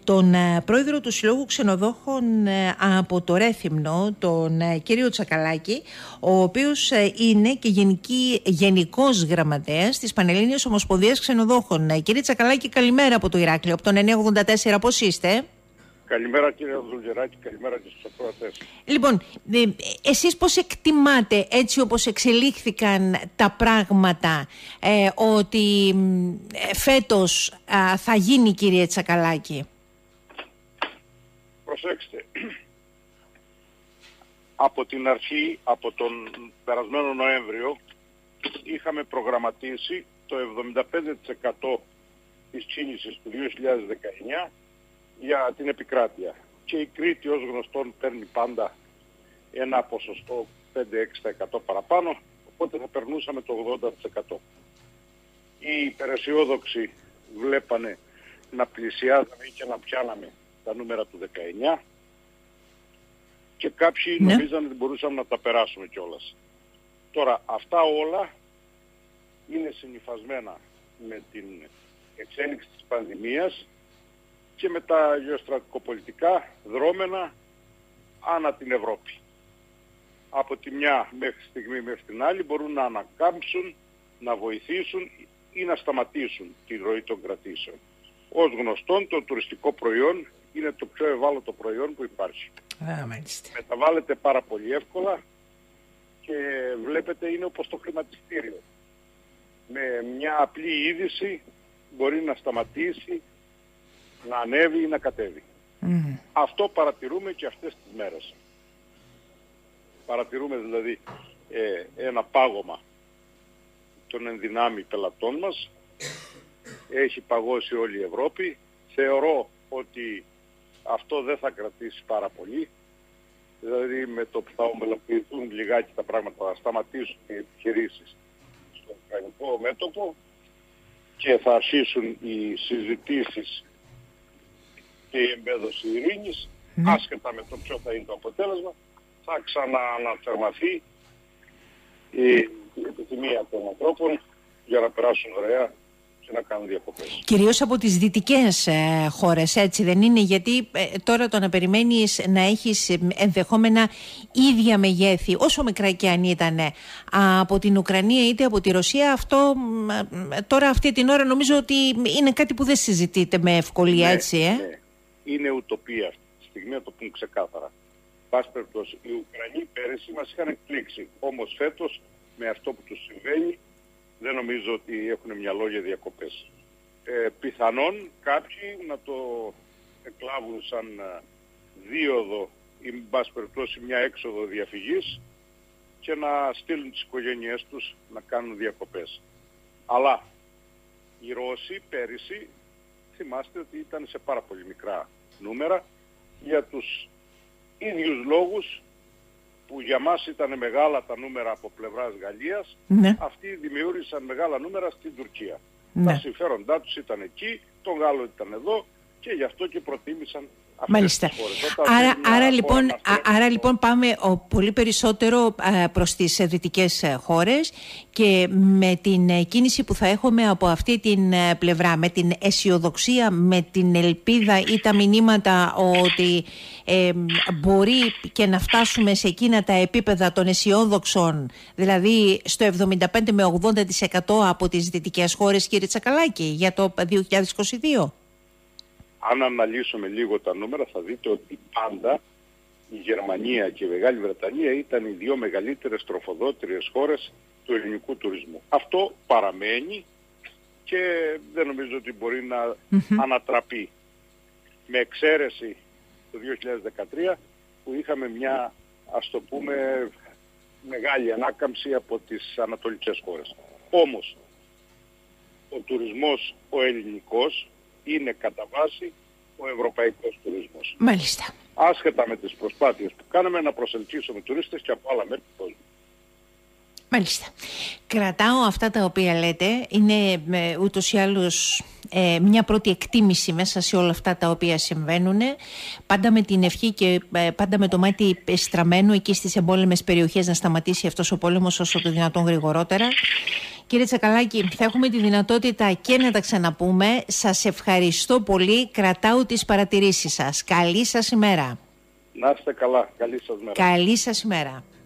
τον πρόεδρο του Συλλόγου Ξενοδόχων από το Ρέθυμνο, τον κύριο Τσακαλάκη, ο οποίος είναι και γενικός γραμματέας της Πανελλήνιας Ομοσπονδίας Ξενοδόχων. Κύριε Τσακαλάκη, καλημέρα από το Ηράκλειο, από τον 984, πώς είστε? Καλημέρα κύριε Δουλγεράκη, καλημέρα και στους ακροατές. Λοιπόν, εσείς πώς εκτιμάτε, έτσι όπως εξελίχθηκαν τα πράγματα, ότι φέτος θα γίνει, κύριε Τσακαλάκη? Προσέξτε, από την αρχή, από τον περασμένο Νοέμβριο, είχαμε προγραμματίσει το 75% της κίνησης του 2019 για την επικράτεια. Και η Κρήτη ως γνωστόν παίρνει πάντα ένα ποσοστό 5-6% παραπάνω, οπότε θα περνούσαμε το 80%. Οι υπεραισιόδοξοι βλέπανε να πλησιάζαμε και να πιάναμε τα νούμερα του 19 και κάποιοι νομίζαν ότι μπορούσαμε να τα περάσουμε κιόλας. Τώρα αυτά όλα είναι συνυφασμένα με την εξέλιξη της πανδημίας και με τα γεωστρατικοπολιτικά δρόμενα ανά την Ευρώπη. Από τη μια μέχρι στιγμή μέχρι την άλλη μπορούν να ανακάμψουν, να βοηθήσουν ή να σταματήσουν τη ροή των κρατήσεων. Ως γνωστόν, το τουριστικό προϊόν είναι το πιο ευάλωτο προϊόν που υπάρχει. Μεταβάλλεται πάρα πολύ εύκολα και βλέπετε είναι όπως το χρηματιστήριο. Με μια απλή είδηση μπορεί να σταματήσει, να ανέβει ή να κατέβει. Αυτό παρατηρούμε και αυτές τις μέρες. Παρατηρούμε δηλαδή ένα πάγωμα των ενδυνάμει πελατών μας. Έχει παγώσει όλη η Ευρώπη. Θεωρώ ότι αυτό δεν θα κρατήσει πάρα πολύ. Δηλαδή με το που θα ομαλοποιηθούν λιγάκι τα πράγματα, θα σταματήσουν οι επιχειρήσεις στο ουκρανικό μέτωπο και θα αρχίσουν οι συζητήσεις και η εμπέδωση ειρήνης, άσχετα με το ποιο θα είναι το αποτέλεσμα, θα ξανααναθερμαθεί η επιθυμία των ανθρώπων για να περάσουν ωραία και να κάνουν διακοπές. Κυρίως από τις δυτικές χώρες, έτσι δεν είναι? Γιατί τώρα το να περιμένεις να έχεις ενδεχόμενα ίδια μεγέθη, όσο μικρά και αν ήταν, από την Ουκρανία είτε από τη Ρωσία, αυτό τώρα αυτή την ώρα νομίζω ότι είναι κάτι που δεν συζητείται με ευκολία, έτσι. Ναι. Είναι ουτοπία αυτή τη στιγμή, να το πούμε ξεκάθαρα. Πάση περιπτώσει, οι Ουκρανοί πέρυσι μας είχαν εκπλήξει. Όμως φέτος, με αυτό που τους συμβαίνει, δεν νομίζω ότι έχουν μυαλό για διακοπές. Πιθανόν κάποιοι να το εκλάβουν σαν δίωδο ή με πάση περιπτώσει μια έξοδο διαφυγής και να στείλουν τις οικογένειές τους να κάνουν διακοπές. Αλλά οι Ρώσοι πέρυσι, θυμάστε ότι ήταν σε πάρα πολύ μικρά νούμερα για τους ίδιους λόγους που για μας ήταν μεγάλα τα νούμερα από πλευράς Γαλλίας, αυτοί δημιούργησαν μεγάλα νούμερα στην Τουρκία. Τα συμφέροντά τους ήταν εκεί, το Γάλλο ήταν εδώ και γι' αυτό και προτίμησαν αυτές τις χώρες. Άρα λοιπόν πάμε πολύ περισσότερο προς τις δυτικές χώρες και με την κίνηση που θα έχουμε από αυτή την πλευρά, με την αισιοδοξία, με την ελπίδα ή τα μηνύματα ότι μπορεί και να φτάσουμε σε εκείνα τα επίπεδα των αισιόδοξων, δηλαδή στο 75 με 80% από τις δυτικές χώρες, κύριε Τσακαλάκη, για το 2022. Αν αναλύσουμε λίγο τα νούμερα θα δείτε ότι πάντα η Γερμανία και η Μεγάλη Βρετανία ήταν οι δύο μεγαλύτερες τροφοδότριες χώρες του ελληνικού τουρισμού. Αυτό παραμένει και δεν νομίζω ότι μπορεί να ανατραπεί. Με εξαίρεση το 2013 που είχαμε μια, ας το πούμε, μεγάλη ανάκαμψη από τις ανατολικές χώρες. Όμως ο τουρισμός ο ελληνικός είναι κατά βάση ο ευρωπαϊκός τουρισμός. Μάλιστα. Άσχετα με τις προσπάθειες που κάναμε να προσελκύσουμε τουρίστες και από άλλα μέρη του κόσμου. Μάλιστα. Κρατάω αυτά τα οποία λέτε. Είναι ούτως ή άλλως μια πρώτη εκτίμηση μέσα σε όλα αυτά τα οποία συμβαίνουν. Πάντα με την ευχή και πάντα με το μάτι στραμμένο εκεί στις εμπόλεμες περιοχές να σταματήσει αυτός ο πόλεμος όσο το δυνατόν γρηγορότερα. Κύριε Τσακαλάκη, θα έχουμε τη δυνατότητα και να τα ξαναπούμε. Σας ευχαριστώ πολύ. Κρατάω τις παρατηρήσεις σας. Καλή σας ημέρα. Να είστε καλά. Καλή σας μέρα. Καλή σας ημέρα.